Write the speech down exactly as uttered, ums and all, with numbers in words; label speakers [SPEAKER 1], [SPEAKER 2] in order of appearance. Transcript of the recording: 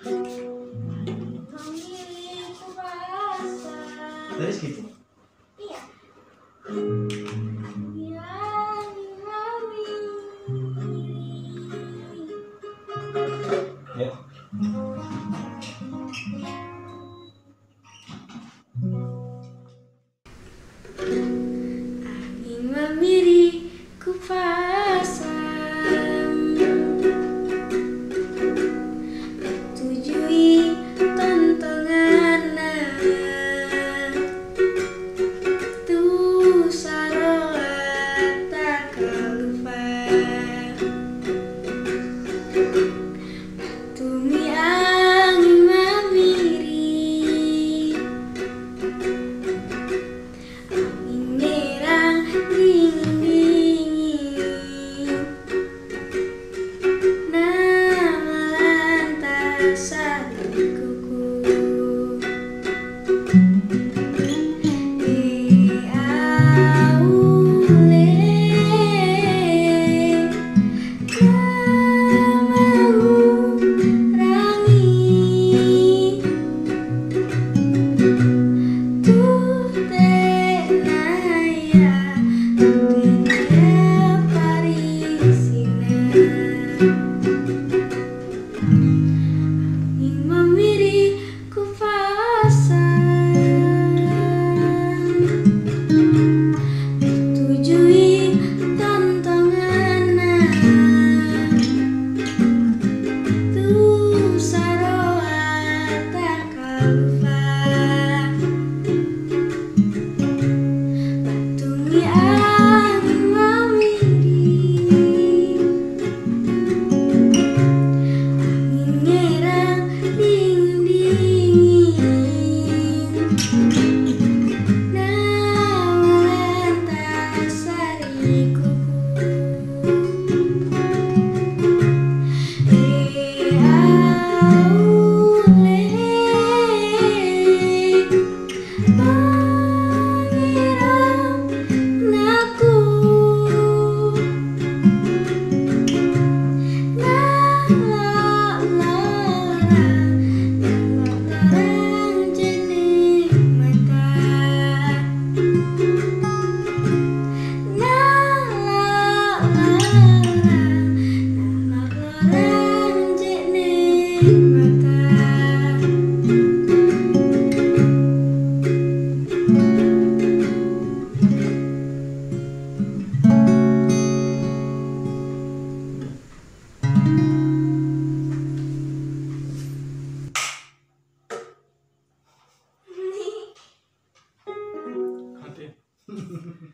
[SPEAKER 1] Memiliki bahasa.
[SPEAKER 2] Terus gitu.
[SPEAKER 1] Iya. Yang memiliki.
[SPEAKER 2] Ya.
[SPEAKER 1] Angin memiri ku pasang, tujui tontongan tu saroa tak lupa. Tumi angin memiri, angin merah dingin-dingin, nama lantas hatiku. Di aule namamu rangi, tu tenaya tu tenaya parisina. Angin memiri ku pasang, tujui tontongan tu saroa tak lupa. Tumi angin memiri, angin merah dingin-dingin, nama lantas hariku. Di aule pangeran naku, larang jenih mata, larang jenih mata.
[SPEAKER 2] Hati.